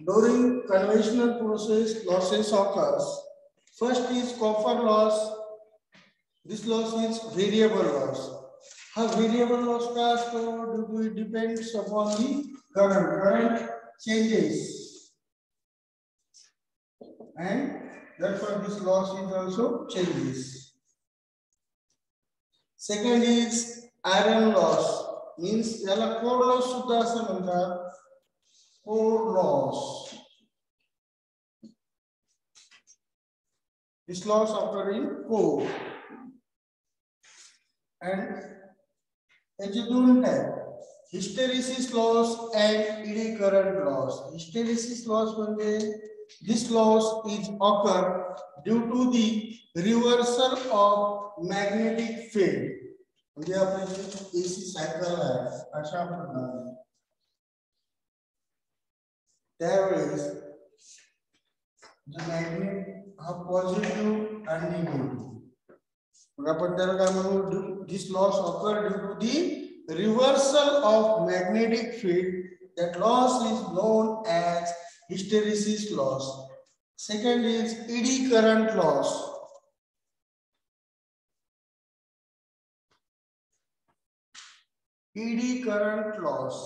During conventional process, losses occurs. First is copper loss. This loss is variable loss. How variable loss का असतो? It depends upon the current. Current changes, and therefore this loss is also changes. Second is iron loss. Means याला core loss सुद्धा असं म्हणतात. Core loss. This loss occur in core. And याचे दोन type, hysteresis loss and eddy current loss. Hysteresis loss म्हणजे this loss is occur due to the reversal of magnetic field. म्हणजे आपली AC cycle आहे अशा प्रकारे त्यावेळेस जो मॅग्नेट हा पॉझिटिव्ह आणि निगेटिव्ह मग आपण त्याला काय म्हणू, this loss occur due to the reversal of magnetic field. That loss is known as hysteresis loss. Second is eddy current loss. Eddy current loss.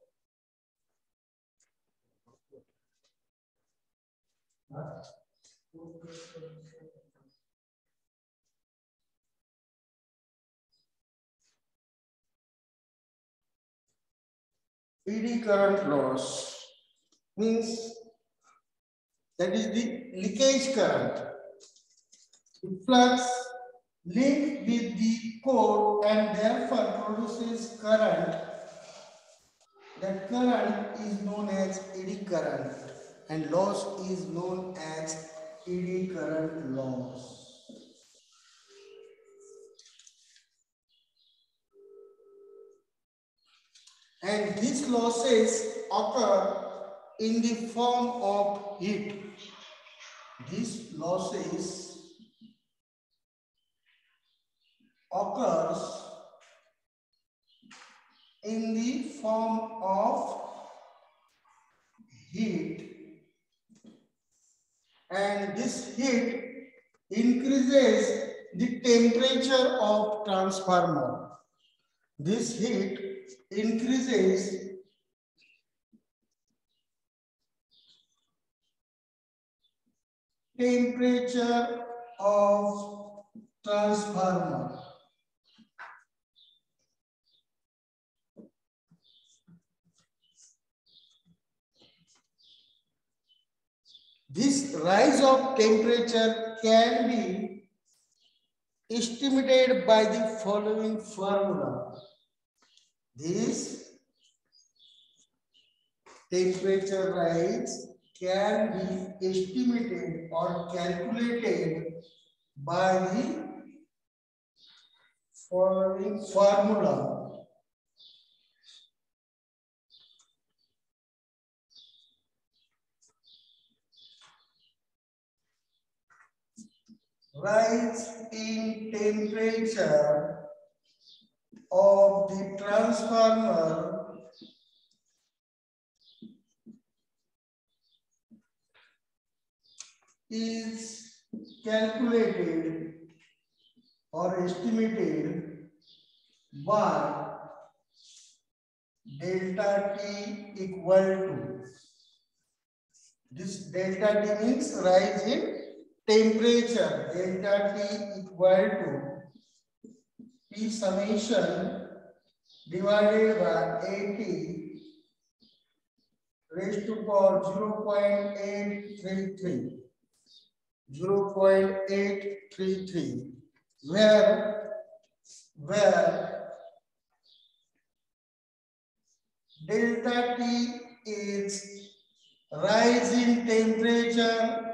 Eddy current loss means that is the leakage current. The flux linked with the core and therefore produces current. That current is known as eddy current and loss is known as eddy current loss. And these losses occur in the form of heat. These losses occurs in the form of heat, and this heat increases the temperature of transformer. This heat increases temperature of transformer. This rise of temperature can be estimated by the following formula. This temperature rise can be estimated or calculated by the following formula. Rise in temperature of the transformer is calculated or estimated by delta T equal to, this delta T means rise in temperature, delta T equal to P summation divided by 80 raised to power 0.833, where delta T is rise in temperature,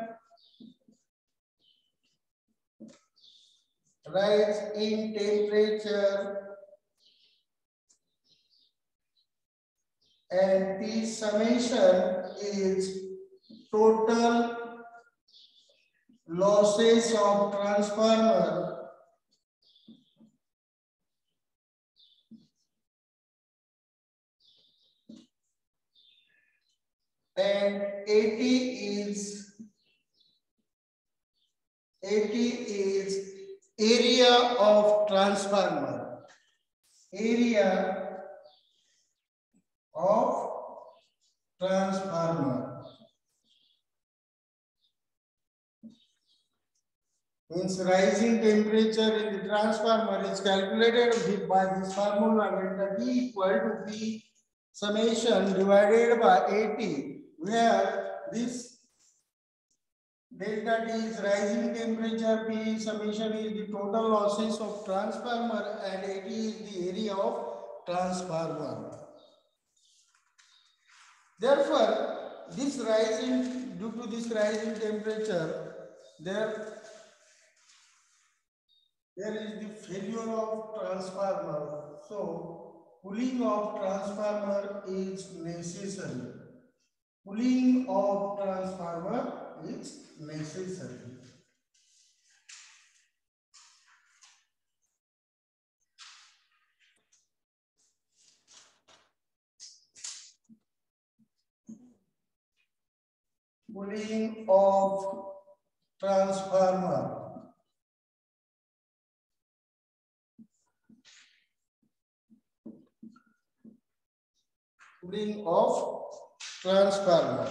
and P summation is total losses of transformer and 80 is area of transformer. Area of transformer means rising temperature in the transformer is calculated by this formula, delta T equal to P summation divided by 80, where this delta T is rising temperature, P summation is the total losses of transformer, and 80 is the area of transformer. Therefore, due to this rising temperature, there is the failure of transformer. So, cooling of transformer is necessary. Cooling of transformer is necessary. Cooling of transformer. Cooling of transformer.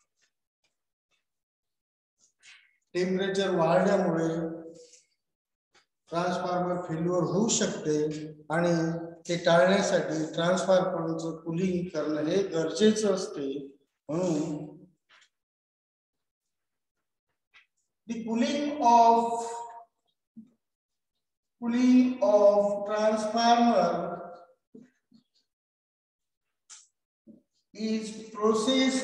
Temperature वाढल्यामुळे transformer failure होऊ शकते आणि ते टाळण्यासाठी ट्रान्सफॉर्मरचं cooling करणं हे गरजेचं असते. म्हणून the cooling of transformer is process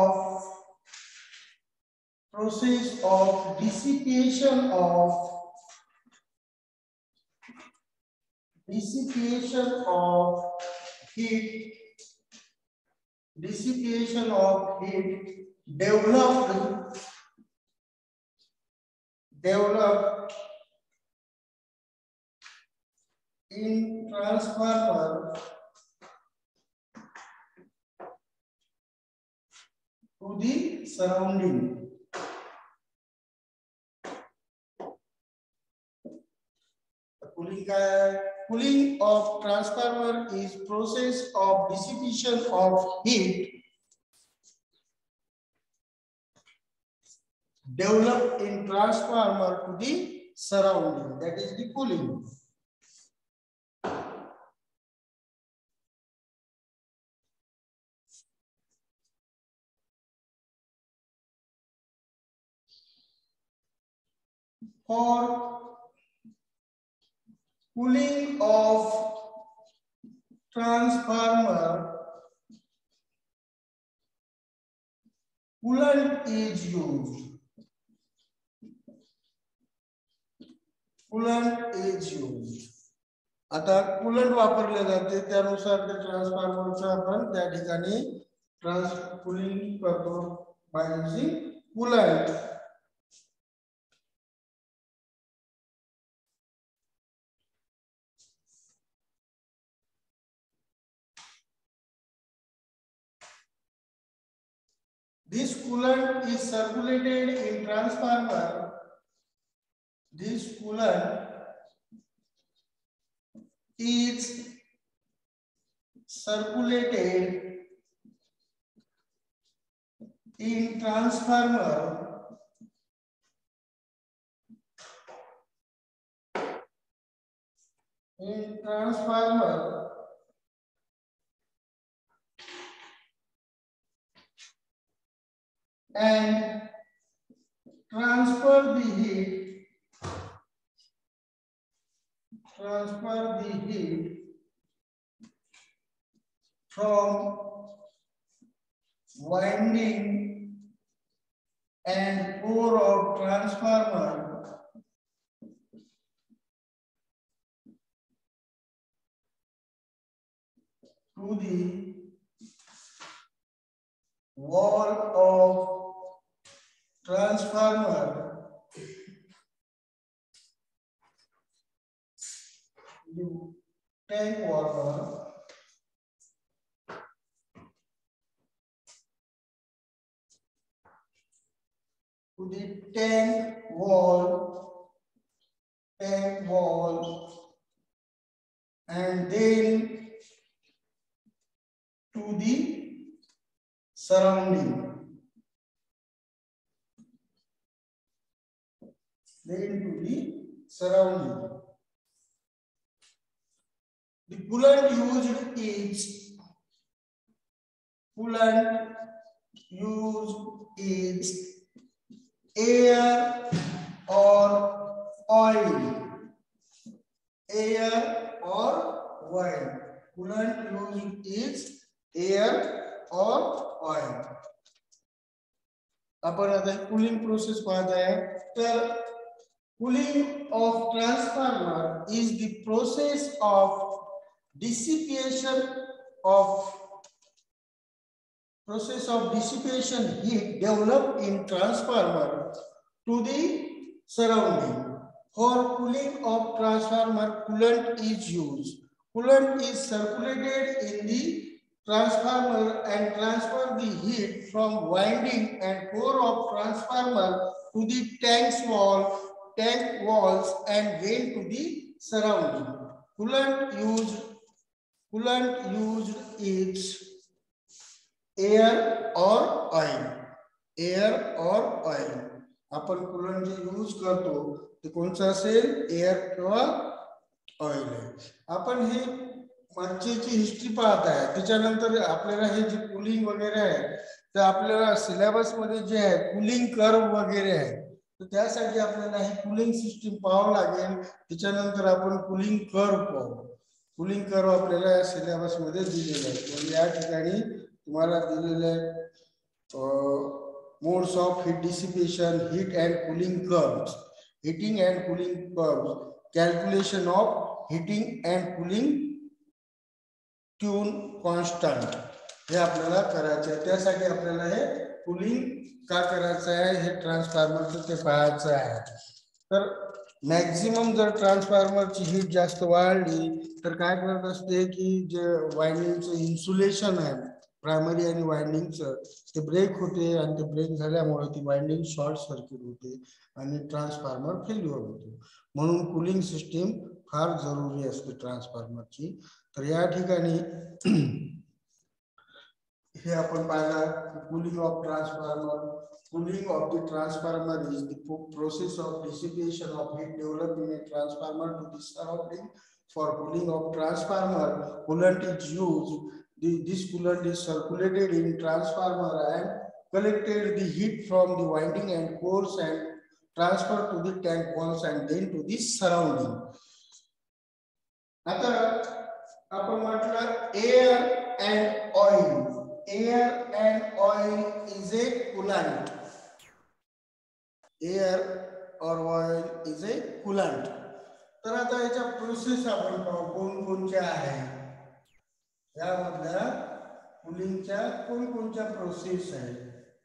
of dissipation of heat developed in transformer to the surrounding. Cooling of transformer is process of dissipation of heat developed in transformer to the surrounding. That is the cooling. For cooling of transformer, coolant is used. आता coolant वापरले जाते त्यानुसार त्या ट्रान्सफॉर्मरचं आपण त्या ठिकाणी cooling करतो by using coolant. This coolant is circulated in transformer. This coolant is circulated in transformer and transfer the heat from winding and core of transformer to the wall of transformer you take water to the tank wall, and then to the surrounding. The coolant used is air or oil. Coolant used is air or oil. आपण आता cooling process पाहत आहे. तर cooling of transformer is the process of dissipation heat developed in transformer to the surrounding. For cooling of transformer, coolant is used. Coolant is circulated in the transformer and transfer the heat from winding and core of transformer to the tank walls and then to the surrounding. Coolant used is air or oil. आपण coolant जे use करतो ते कोणचं असेल, air किंवा oil आहे. आपण हे मागची हिस्ट्री पाहत आहे. त्याच्यानंतर आपल्याला हे जे कूलिंग वगैरे आहे तर आपल्याला सिलेबस मध्ये जे आहे कूलिंग कर्व वगैरे आहे, तर त्यासाठी आपल्याला हे कूलिंग सिस्टीम पाहावं लागेल. त्याच्यानंतर आपण कूलिंग कर्व पाहू. कूलिंग कर्व आपल्याला सिलेबस मध्ये दिलेलं आहे. म्हणजे या ठिकाणी तुम्हाला दिलेले modes of heat dissipation, heat and cooling curves, calculation of heating and cooling tune constant हे आपल्याला करायचं आहे. त्यासाठी आपल्याला हे कूलिंग का करायचं आहे हे ट्रान्सफॉर्मरचं ते पाहायचं आहे. तर मॅक्झिमम जर ट्रान्सफॉर्मरची हीट जास्त वाढली तर काय करत असते की जे वायंडिंगचं इन्सुलेशन आहे प्रायमरी आणि वायंडिंगचं ते ब्रेक होते आणि ते ब्रेक झाल्यामुळे ती वायंडिंग शॉर्ट सर्किट होते आणि ट्रान्सफॉर्मर फेल्युअर होतो. म्हणून कूलिंग सिस्टीम फार जरुरी असते ट्रान्सफॉर्मरची. तर या ठिकाणी हे आपण पाहिला cooling of the transformer is the process of dissipation of heat developed in a transformer to the surrounding. For cooling of transformer, coolant is used. This coolant is circulated in transformer and collected the heat from the winding and cores and transferred to the tank walls and then to the surrounding. आता आपण म्हटलं air and oil. Air and oil is a coolant. Air or oil is a coolant. तर आता याच्या process आपण पाहू कोणकोणत्या आहे. यामधल्या कूलिंगच्या कोणकोणत्या प्रोसेस आहेत.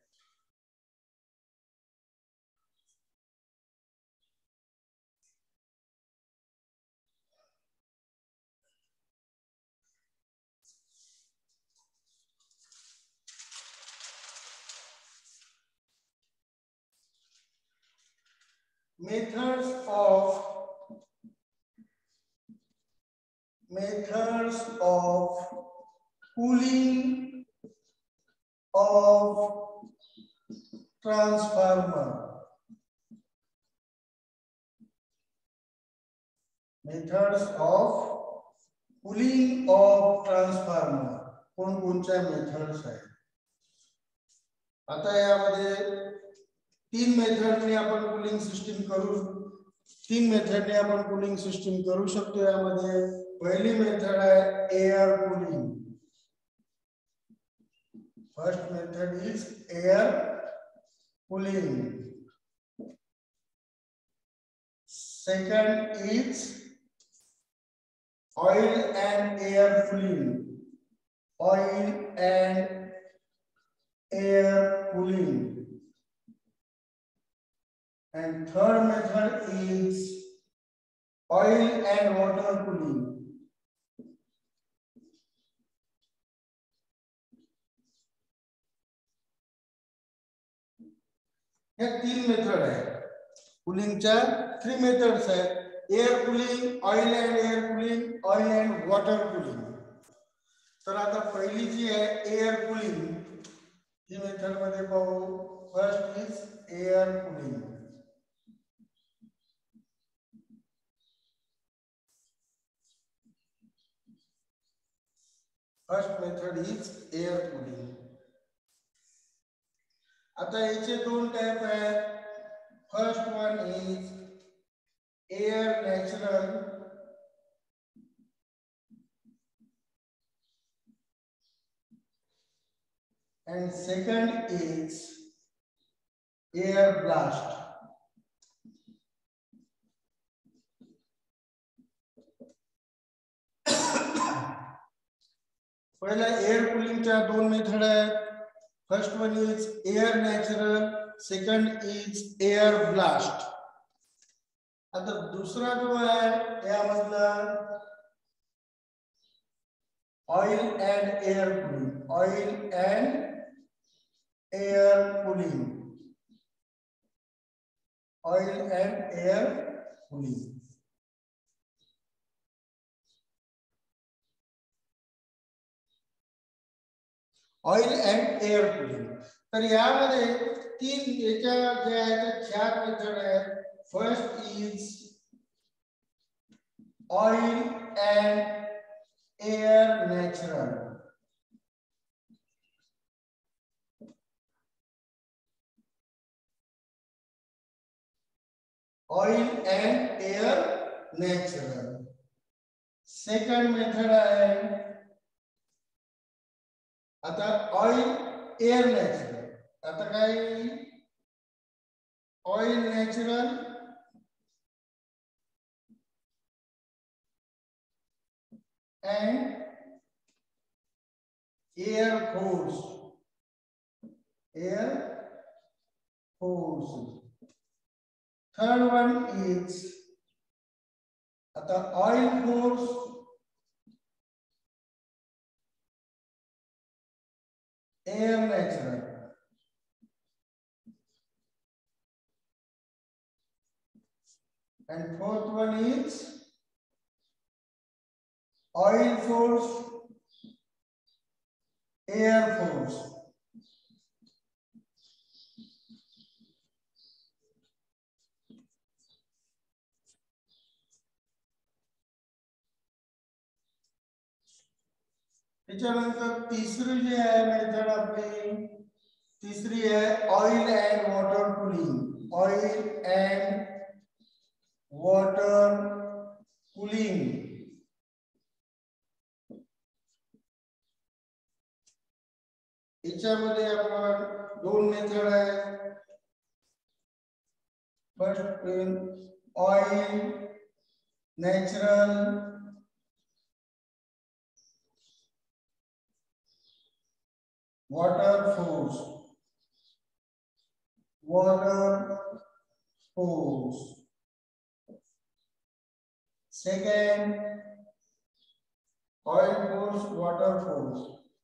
Methods of cooling of transformer. Methods of cooling of transformer. कोणकोणत्या मेथड्स आहेत. आता यामध्ये तीन मेथडने आपण कूलिंग सिस्टीम करू शकतो. यामध्ये पहिली मेथड आहे air cooling. First method is air cooling. Second is oil and air cooling. And third method is oil and water cooling. ह्या 3 मेथड आहेत. कूलिंगच्या 3 मेथड्स आहेत. Air cooling, oil and air cooling, oil and water cooling. तर आता पहिली जी आहे air cooling, ही method मध्ये पाहू. First is air cooling. First method is air cooling. आता याचे 2 टाइप आहेत. First one is air natural and second is air blast. पहिला एअर कूलिंगच्या 2 मेथड आहेत. First one is air natural, second is air blast. आता दुसरा जो आहे यामधला oil and air cooling. Oil and air cooling. Oil and air cooling. Oil and air cooling. तर यामध्ये 3 याच्या जे आहेत 4 मेथड आहेत. First is oil and air natural. Oil and air natural. Second method आहे आता ऑइल एअर नॅचरल. आता काय oil natural and air force. Air force. Third one is the oil force air natural. And fourth one is oil force air force. त्याच्यानंतर तिसरी जी आहे method आपली, तिसरी आहे oil and water cooling. Oil and water cooling. याच्यामध्ये आपण 2 method आहेत. First oil natural water force. Water force. Second, oil force, water force.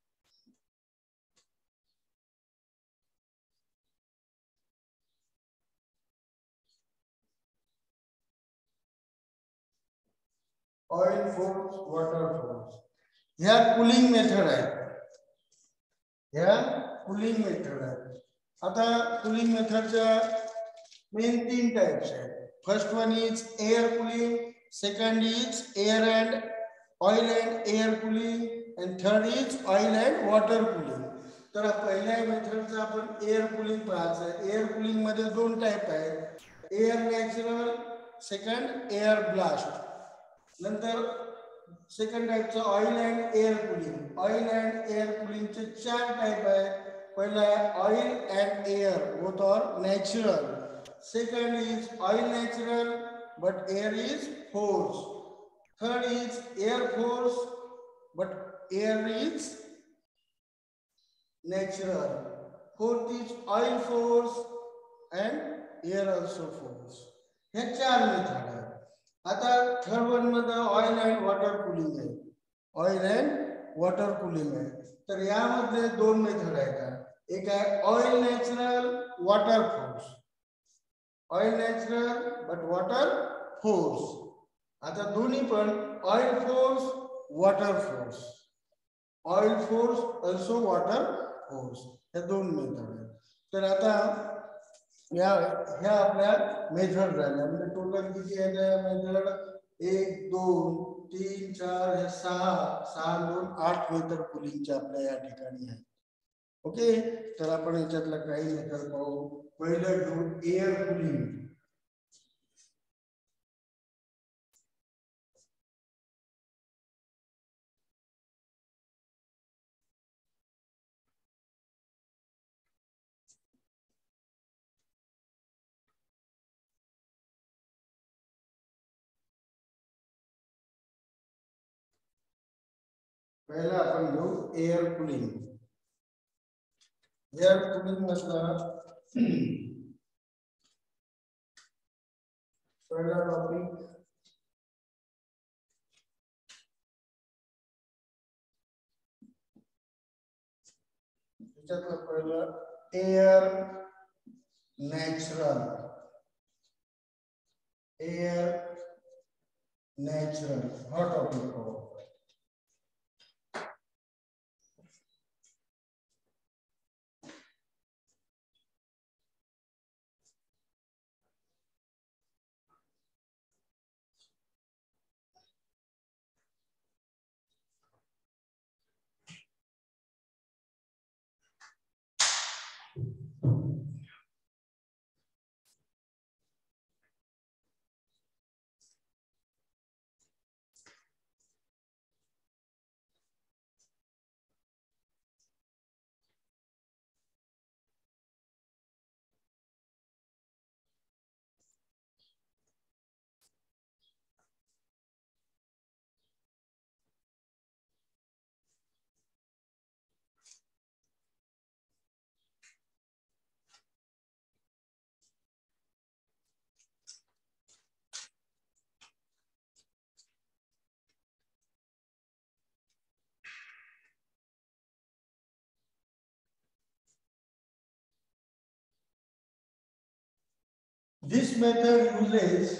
Oil force, water force. ह्या कूलिंग मेथड आहे. ह्या कूलिंग मेथड आहे. आता कूलिंग मेथडच्या मेन 3 टाइप्स आहेत. First one is air cooling, second is air and oil and air cooling, and third is oil and water cooling. तर पहिल्या मेथडचा आपण एअर कूलिंग पाहायचं आहे. एअर कूलिंग मध्ये 2 टाइप आहेत. Air natural, second air blast. नंतर second टाइपचा oil and air cooling. Oil and air कूलिंगचे 4 टाइप आहेत. पहिला आहे oil and air both are natural. Second is oil natural but air is force. Third is air force but air is natural. Fourth is oil force and air also force. हे 4 method आहे. आता third one मध्ये oil and water cooling आहे. Oil and water cooling आहे. तर यामध्ये 2 method आहेत. एक आहे oil natural water force. Oil natural but water force. आता दोन्ही पण oil force water force, oil force also water force, हे दोन मेथड आहेत. तर आता ह्या आपल्या मेथड झाल्या. म्हणजे टोटल किती आहेत या मेथड? 1 2 3 4 हे 6 2 8 मेथड कुलिंगच्या आपल्या या ठिकाणी आहेत. ओके, तर आपण याच्यातलं काही मेथड पाहू. पहिलं घेऊ एअर कुलिंग. पहिला आपण घेऊ एअर कुलिंग. एअर कुलिंग मधला पहिला टॉपिक त्याच्यातलं पहिलं एअर नॅचरल. एअर नॅचरल हा टॉपिक पाहू. This method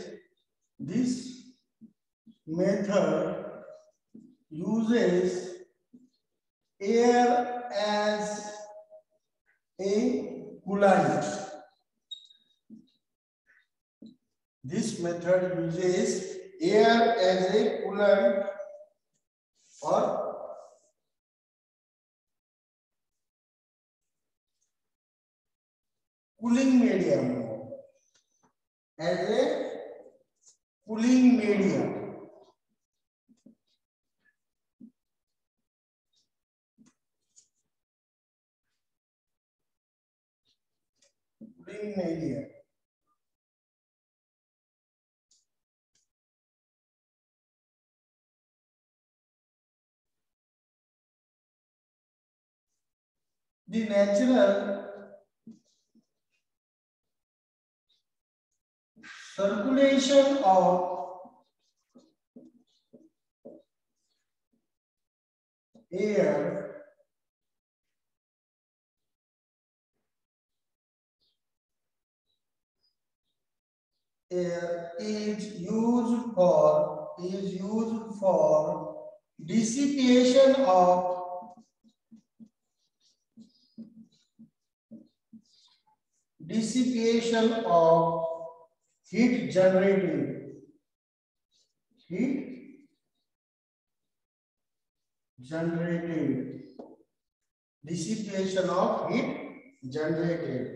uses air as a coolant. This method uses air as a coolant or cooling medium. As a cooling medium. Cooling medium. The natural circulation of air is used for dissipation of heat generated dissipation of heat generated.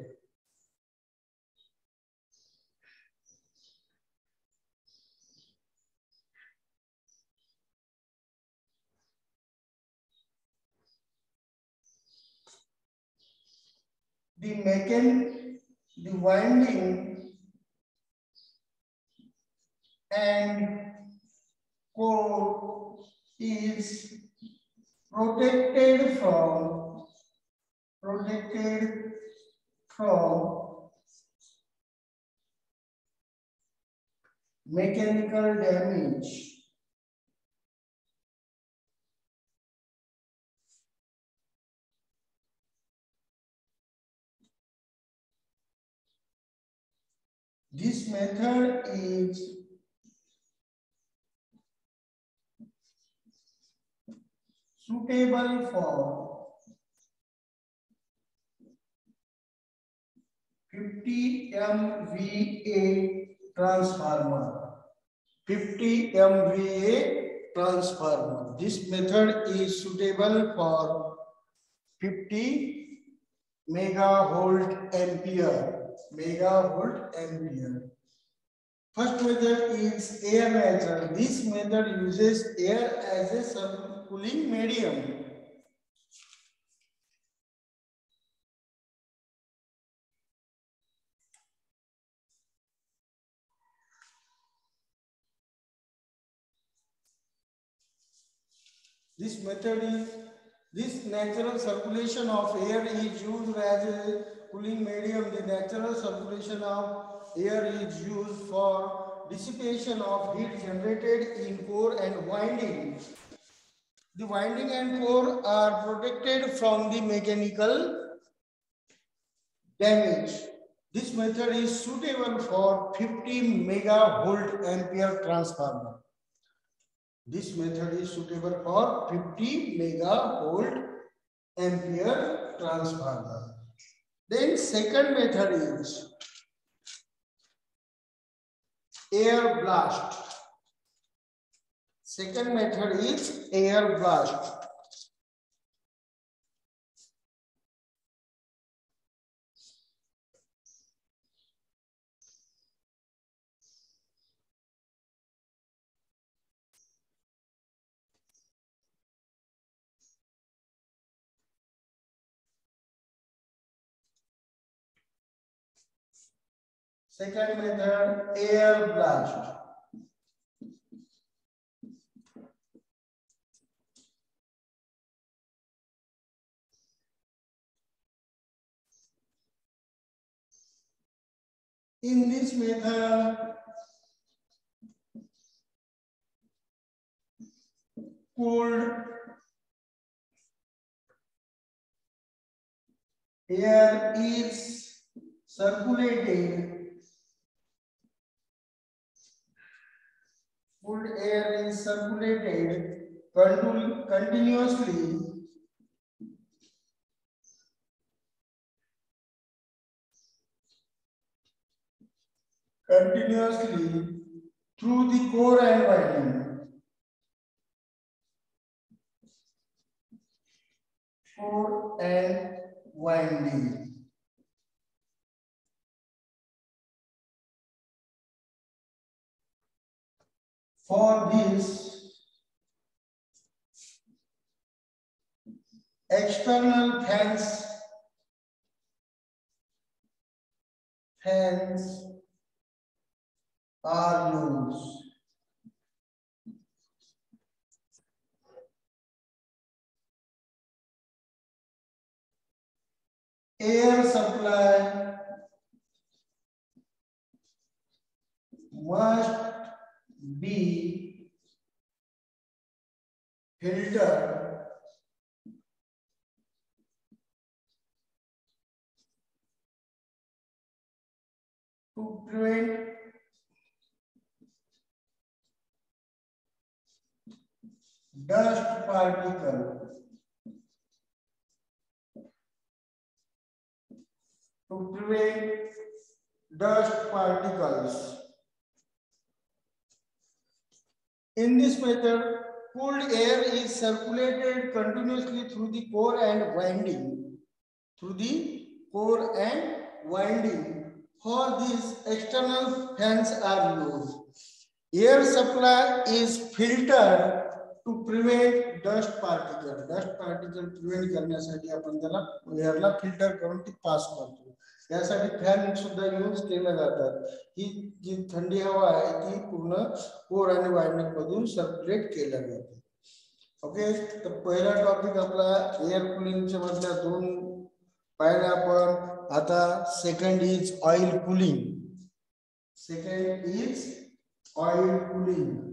The winding and core is protected from mechanical damage. This method is suitable for 50 MVA transformer. 50 MVA transformer. This method is suitable for 50 megavolt ampere. Megavolt ampere. First method is air method. This method uses air as a subcooling medium. This natural circulation of air is used as a cooling medium. The natural circulation of air is used for dissipation of heat generated in core and winding. The winding and core are protected from the mechanical damage. This method is suitable for 50 megavolt ampere transformer. This method is suitable for 50 megavolt ampere transformer. Then second method is air blast. Second method is air blast. Second method, air blast. In this method, cooled air is circulated. Cooled air is circulated continuously through the core and winding. Core and winding. For this, external fans are used. Air supply must be filtered to prevent dust particles. In this method, cooled air is circulated continuously through the core and winding. For this, external fans are used. Air supply is filtered to prevent dust particle. Dust particle prevent करण्यासाठी आपण त्याला एअरला filter करून ती पास करतो. यासाठी fan सुद्धा use केले जातात. ही जी थंडी हवा आहे ती पूर्ण कोर आणि वायंडिंग मधून सर्क्युलेट केल्या जाते. ओके, तर पहिला टॉपिक आपला एअर कूलिंगच्या मधल्या दोन पाहिल्या आपण. आता second is oil cooling. Oil cooling.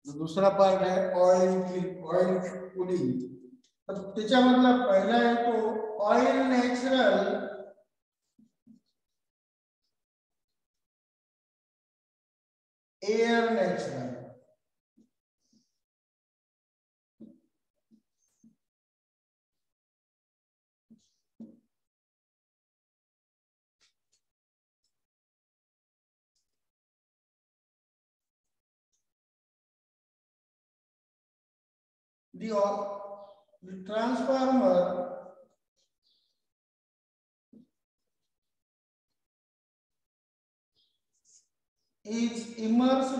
जो दूसरा पार्ट है ऑयल कूलिंग, तर त्याच्यामधला पहिला येतो oil natural air natural. The transformer is immersed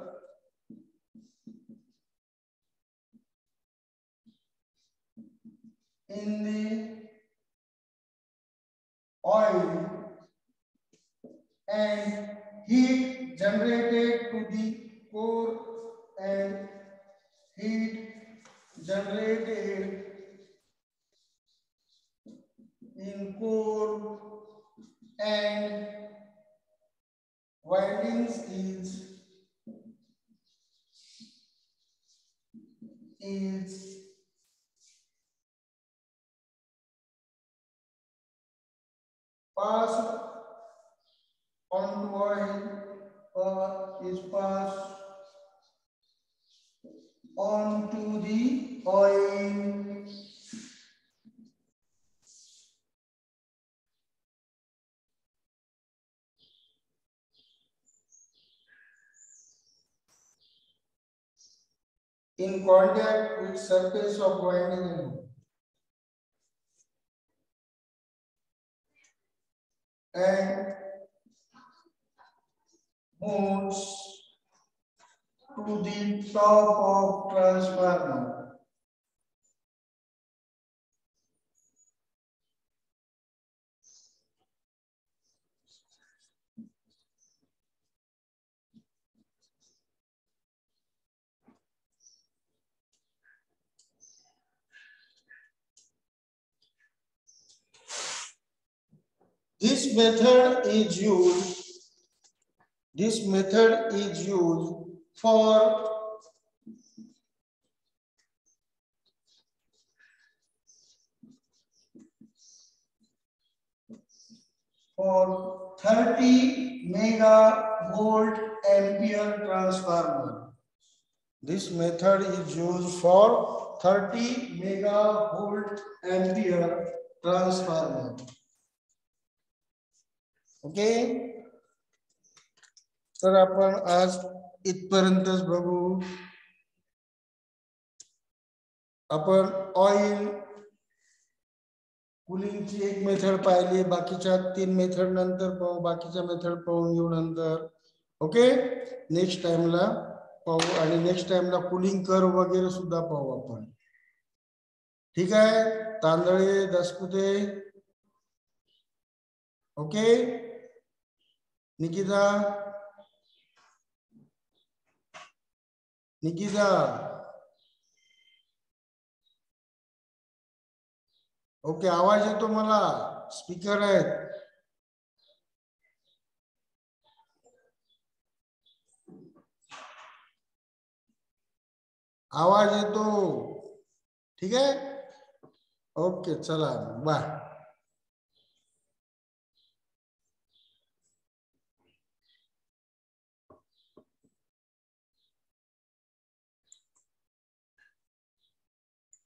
in the oil and heat generated to the core and heat generated in core and windings is passed on to oil or is passed on to the oil. In contact with surface of winding and moves to the top of transformer. This method is used for for 30 megavolt ampere transformer. This method is used for 30 megavolt ampere transformer. Okay. तर आपण आज इथपर्यंतच बघू. आपण oil कूलिंगची एक method पाहिली, बाकीच्या 3 method नंतर पाहू, बाकीच्या मेथड पाहून घेऊ नंतर. ओके, नेक्स्ट टाइमला पाहू आणि नेक्स्ट टाइमला कूलिंग कर्व वगैरे सुद्धा पाहू आपण. ठीक आहे, तांदळे दसकुते. ओके निकिता ओके, आवाज येतो मला, स्पीकर आहेत. आवाज येतो. ठीक आहे, ओके चला बाय.